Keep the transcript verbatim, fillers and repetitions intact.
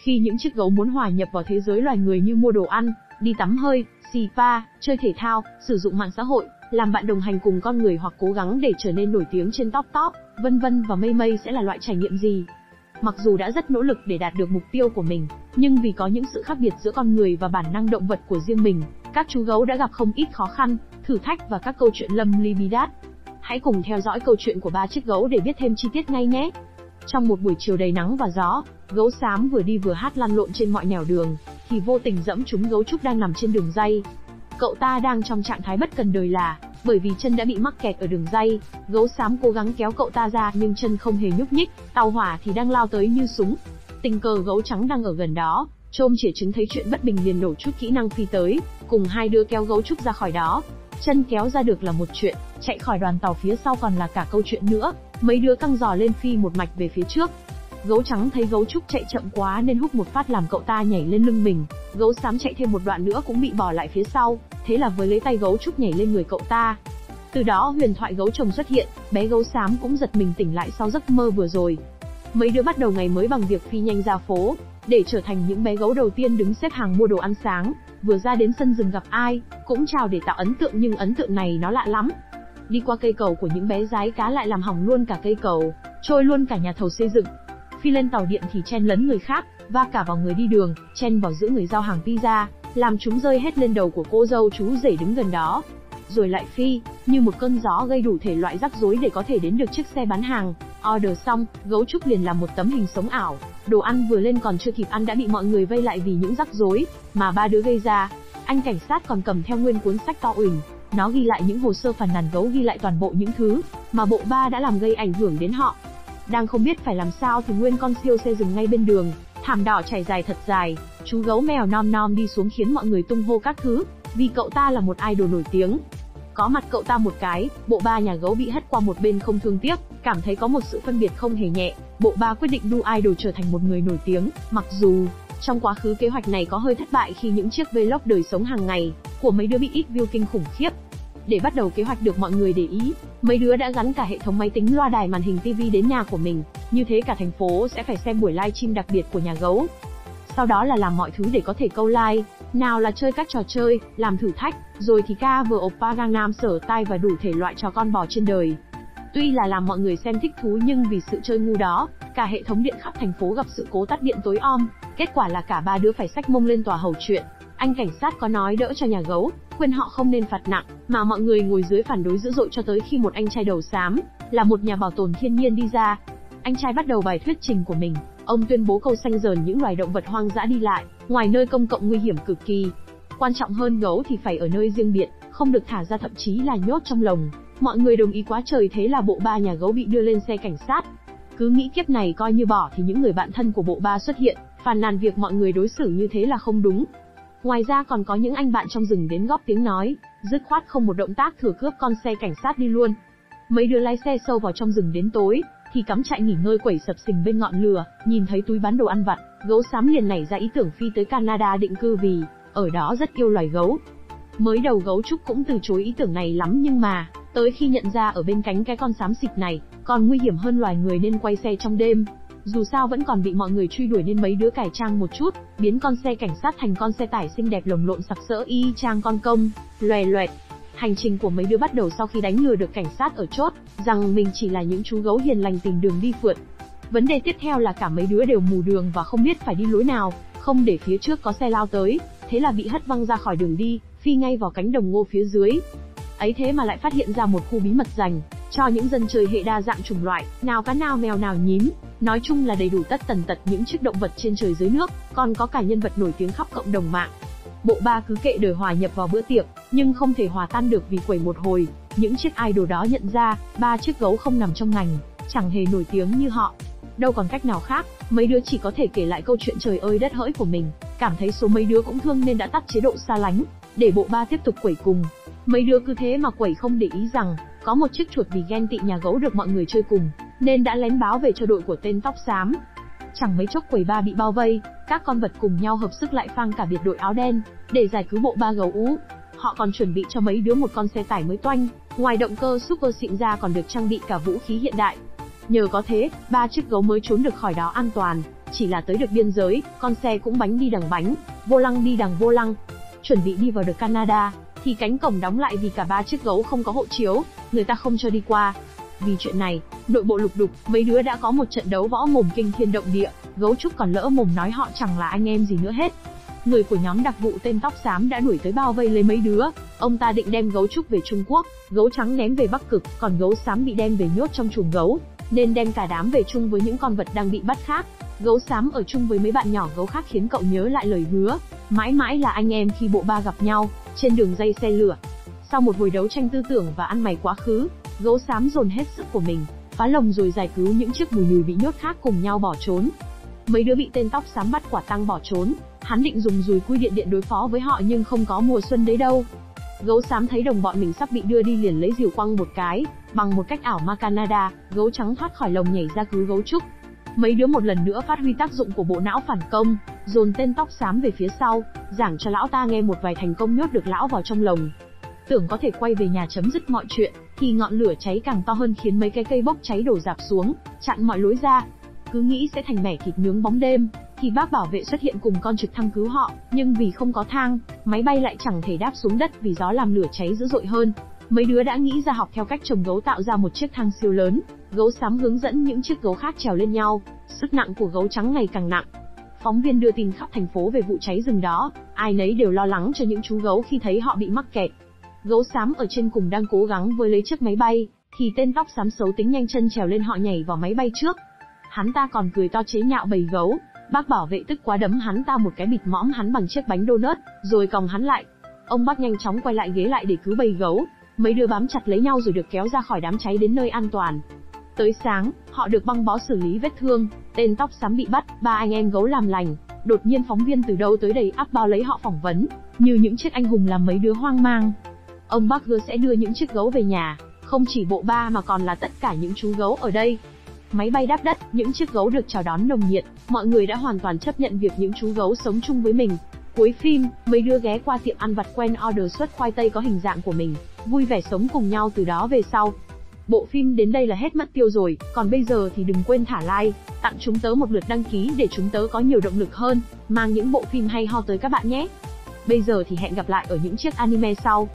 Khi những chiếc gấu muốn hòa nhập vào thế giới loài người như mua đồ ăn, đi tắm hơi, spa, chơi thể thao, sử dụng mạng xã hội, làm bạn đồng hành cùng con người hoặc cố gắng để trở nên nổi tiếng trên top top, vân vân và mây mây sẽ là loại trải nghiệm gì? Mặc dù đã rất nỗ lực để đạt được mục tiêu của mình, nhưng vì có những sự khác biệt giữa con người và bản năng động vật của riêng mình, các chú gấu đã gặp không ít khó khăn, thử thách và các câu chuyện lâm ly bi đát. Hãy cùng theo dõi câu chuyện của ba chiếc gấu để biết thêm chi tiết ngay nhé. Trong một buổi chiều đầy nắng và gió, gấu xám vừa đi vừa hát lăn lộn trên mọi nẻo đường, thì vô tình dẫm trúng gấu trúc đang nằm trên đường ray. Cậu ta đang trong trạng thái bất cần đời là, bởi vì chân đã bị mắc kẹt ở đường ray, gấu xám cố gắng kéo cậu ta ra nhưng chân không hề nhúc nhích, tàu hỏa thì đang lao tới như súng. Tình cờ gấu trắng đang ở gần đó, trôm chĩa trứng thấy chuyện bất bình liền nổ chút kỹ năng phi tới, cùng hai đứa kéo gấu trúc ra khỏi đó. Chân kéo ra được là một chuyện, chạy khỏi đoàn tàu phía sau còn là cả câu chuyện nữa. Mấy đứa căng giò lên phi một mạch về phía trước. Gấu trắng thấy gấu trúc chạy chậm quá nên húc một phát làm cậu ta nhảy lên lưng mình. Gấu xám chạy thêm một đoạn nữa cũng bị bỏ lại phía sau, thế là với lấy tay gấu trúc nhảy lên người cậu ta. Từ đó huyền thoại gấu chồng xuất hiện, bé gấu xám cũng giật mình tỉnh lại sau giấc mơ vừa rồi. Mấy đứa bắt đầu ngày mới bằng việc phi nhanh ra phố, để trở thành những bé gấu đầu tiên đứng xếp hàng mua đồ ăn sáng. Vừa ra đến sân rừng gặp ai, cũng chào để tạo ấn tượng nhưng ấn tượng này nó lạ lắm. Đi qua cây cầu của những bé gái cá lại làm hỏng luôn cả cây cầu, trôi luôn cả nhà thầu xây dựng. Phi lên tàu điện thì chen lấn người khác, va cả vào người đi đường, chen vào giữa người giao hàng pizza, làm chúng rơi hết lên đầu của cô dâu chú rể đứng gần đó. Rồi lại phi, như một cơn gió gây đủ thể loại rắc rối để có thể đến được chiếc xe bán hàng. Order xong, gấu trúc liền làm một tấm hình sống ảo. Đồ ăn vừa lên còn chưa kịp ăn đã bị mọi người vây lại vì những rắc rối mà ba đứa gây ra. Anh cảnh sát còn cầm theo nguyên cuốn sách to ủnh. Nó ghi lại những hồ sơ phàn nàn gấu, ghi lại toàn bộ những thứ mà bộ ba đã làm gây ảnh hưởng đến họ. Đang không biết phải làm sao thì nguyên con siêu xe dừng ngay bên đường, thảm đỏ trải dài thật dài, chú gấu mèo nom nom đi xuống khiến mọi người tung hô các thứ, vì cậu ta là một idol nổi tiếng. Có mặt cậu ta một cái, bộ ba nhà gấu bị hất qua một bên không thương tiếc, cảm thấy có một sự phân biệt không hề nhẹ, bộ ba quyết định đu idol trở thành một người nổi tiếng, mặc dù trong quá khứ kế hoạch này có hơi thất bại khi những chiếc vlog đời sống hàng ngày của mấy đứa bị ít view kinh khủng khiếp. Để bắt đầu kế hoạch được mọi người để ý, mấy đứa đã gắn cả hệ thống máy tính, loa đài, màn hình tivi đến nhà của mình, như thế cả thành phố sẽ phải xem buổi livestream đặc biệt của nhà gấu. Sau đó là làm mọi thứ để có thể câu like, nào là chơi các trò chơi, làm thử thách, rồi thì cover oppa Gangnam Style và đủ thể loại trò con bò trên đời. Tuy là làm mọi người xem thích thú nhưng vì sự chơi ngu đó, cả hệ thống điện khắp thành phố gặp sự cố tắt điện tối om, kết quả là cả ba đứa phải xách mông lên tòa hầu chuyện. Anh cảnh sát có nói đỡ cho nhà gấu, khuyên họ không nên phạt nặng, mà mọi người ngồi dưới phản đối dữ dội cho tới khi một anh trai đầu xám, là một nhà bảo tồn thiên nhiên đi ra. Anh trai bắt đầu bài thuyết trình của mình, ông tuyên bố câu xanh dờn những loài động vật hoang dã đi lại, ngoài nơi công cộng nguy hiểm cực kỳ. Quan trọng hơn, gấu thì phải ở nơi riêng biệt, không được thả ra, thậm chí là nhốt trong lồng. Mọi người đồng ý quá trời, thế là bộ ba nhà gấu bị đưa lên xe cảnh sát. Cứ nghĩ kiếp này coi như bỏ thì những người bạn thân của bộ ba xuất hiện, phàn nàn việc mọi người đối xử như thế là không đúng. Ngoài ra còn có những anh bạn trong rừng đến góp tiếng nói, dứt khoát không một động tác thừa cướp con xe cảnh sát đi luôn. Mấy đứa lái xe sâu vào trong rừng đến tối, thì cắm trại nghỉ ngơi quẩy sập sình bên ngọn lửa, nhìn thấy túi bán đồ ăn vặt, gấu xám liền nảy ra ý tưởng phi tới Canada định cư vì ở đó rất yêu loài gấu. Mới đầu gấu trúc cũng từ chối ý tưởng này lắm, nhưng mà tới khi nhận ra ở bên cánh cái con xám xịt này còn nguy hiểm hơn loài người nên quay xe trong đêm. Dù sao vẫn còn bị mọi người truy đuổi nên mấy đứa cải trang một chút, biến con xe cảnh sát thành con xe tải xinh đẹp lồng lộn sặc sỡ y chang con công, loè loẹt. Hành trình của mấy đứa bắt đầu sau khi đánh lừa được cảnh sát ở chốt rằng mình chỉ là những chú gấu hiền lành tìm đường đi phượt. Vấn đề tiếp theo là cả mấy đứa đều mù đường và không biết phải đi lối nào, không để phía trước có xe lao tới, thế là bị hất văng ra khỏi đường đi, phi ngay vào cánh đồng ngô phía dưới. Ấy thế mà lại phát hiện ra một khu bí mật dành cho những dân chơi hệ đa dạng chủng loại, nào cá, nào mèo, nào nhím, nói chung là đầy đủ tất tần tật những chiếc động vật trên trời dưới nước, còn có cả nhân vật nổi tiếng khắp cộng đồng mạng. Bộ ba cứ kệ đời hòa nhập vào bữa tiệc, nhưng không thể hòa tan được vì quẩy một hồi, những chiếc idol đó nhận ra, ba chiếc gấu không nằm trong ngành, chẳng hề nổi tiếng như họ. Đâu còn cách nào khác, mấy đứa chỉ có thể kể lại câu chuyện trời ơi đất hỡi của mình, cảm thấy số mấy đứa cũng thương nên đã tắt chế độ xa lánh, để bộ ba tiếp tục quẩy cùng. Mấy đứa cứ thế mà quẩy không để ý rằng, có một chiếc chuột vì ghen tị nhà gấu được mọi người chơi cùng, nên đã lén báo về cho đội của tên tóc xám. Chẳng mấy chốc quẩy ba bị bao vây, các con vật cùng nhau hợp sức lại phang cả biệt đội áo đen, để giải cứu bộ ba gấu ú. Họ còn chuẩn bị cho mấy đứa một con xe tải mới toanh, ngoài động cơ super xịn ra còn được trang bị cả vũ khí hiện đại. Nhờ có thế, ba chiếc gấu mới trốn được khỏi đó an toàn. Chỉ là tới được biên giới, con xe cũng bánh đi đằng bánh, vô lăng đi đằng vô lăng. Chuẩn bị đi vào được Canada, thì cánh cổng đóng lại vì cả ba chiếc gấu không có hộ chiếu, người ta không cho đi qua. Vì chuyện này, nội bộ lục đục, mấy đứa đã có một trận đấu võ mồm kinh thiên động địa, gấu trúc còn lỡ mồm nói họ chẳng là anh em gì nữa hết. Người của nhóm đặc vụ tên tóc xám đã đuổi tới bao vây lấy mấy đứa, ông ta định đem gấu trúc về Trung Quốc, gấu trắng ném về Bắc Cực, còn gấu xám bị đem về nhốt trong chuồng gấu, nên đem cả đám về chung với những con vật đang bị bắt khác. Gấu xám ở chung với mấy bạn nhỏ gấu khác khiến cậu nhớ lại lời hứa, mãi mãi là anh em khi bộ ba gặp nhau, trên đường dây xe lửa. Sau một hồi đấu tranh tư tưởng và ăn mày quá khứ, gấu xám dồn hết sức của mình, phá lồng rồi giải cứu những chiếc mùi nhùi bị nhốt khác cùng nhau bỏ trốn. Mấy đứa bị tên tóc xám bắt quả tang bỏ trốn, hắn định dùng dùi cui điện điện đối phó với họ nhưng không có mùa xuân đấy đâu. Gấu xám thấy đồng bọn mình sắp bị đưa đi liền lấy rìu quăng một cái, bằng một cách ảo ma Canada, gấu trắng thoát khỏi lồng nhảy ra cứu gấu trúc. Mấy đứa một lần nữa phát huy tác dụng của bộ não phản công, dồn tên tóc xám về phía sau, giảng cho lão ta nghe một vài thành công nhốt được lão vào trong lồng. Tưởng có thể quay về nhà chấm dứt mọi chuyện, thì ngọn lửa cháy càng to hơn khiến mấy cái cây bốc cháy đổ rạp xuống, chặn mọi lối ra. Cứ nghĩ sẽ thành mẻ thịt nướng bóng đêm, thì bác bảo vệ xuất hiện cùng con trực thăng cứu họ, nhưng vì không có thang, máy bay lại chẳng thể đáp xuống đất vì gió làm lửa cháy dữ dội hơn. Mấy đứa đã nghĩ ra học theo cách trồng gấu tạo ra một chiếc thang siêu lớn, gấu xám hướng dẫn những chiếc gấu khác trèo lên nhau, sức nặng của gấu trắng ngày càng nặng. Phóng viên đưa tin khắp thành phố về vụ cháy rừng đó, ai nấy đều lo lắng cho những chú gấu khi thấy họ bị mắc kẹt. Gấu xám ở trên cùng đang cố gắng với lấy chiếc máy bay, thì tên tóc xám xấu tính nhanh chân trèo lên họ nhảy vào máy bay trước. Hắn ta còn cười to chế nhạo bầy gấu, bác bảo vệ tức quá đấm hắn ta một cái bịt mõm hắn bằng chiếc bánh donut, rồi còng hắn lại. Ông bác nhanh chóng quay lại ghế lại để cứu bầy gấu, mấy đứa bám chặt lấy nhau rồi được kéo ra khỏi đám cháy đến nơi an toàn. Tới sáng, họ được băng bó xử lý vết thương, tên tóc xám bị bắt, ba anh em gấu làm lành. Đột nhiên phóng viên từ đâu tới đầy ắp bao lấy họ phỏng vấn, như những chiếc anh hùng làm mấy đứa hoang mang. Ông bác hứa sẽ đưa những chiếc gấu về nhà, không chỉ bộ ba mà còn là tất cả những chú gấu ở đây. Máy bay đáp đất, những chiếc gấu được chào đón nồng nhiệt, mọi người đã hoàn toàn chấp nhận việc những chú gấu sống chung với mình. Cuối phim, mấy đứa ghé qua tiệm ăn vặt quen order suất khoai tây có hình dạng của mình, vui vẻ sống cùng nhau từ đó về sau. Bộ phim đến đây là hết mất tiêu rồi, còn bây giờ thì đừng quên thả like, tặng chúng tớ một lượt đăng ký để chúng tớ có nhiều động lực hơn, mang những bộ phim hay ho tới các bạn nhé. Bây giờ thì hẹn gặp lại ở những chiếc anime sau.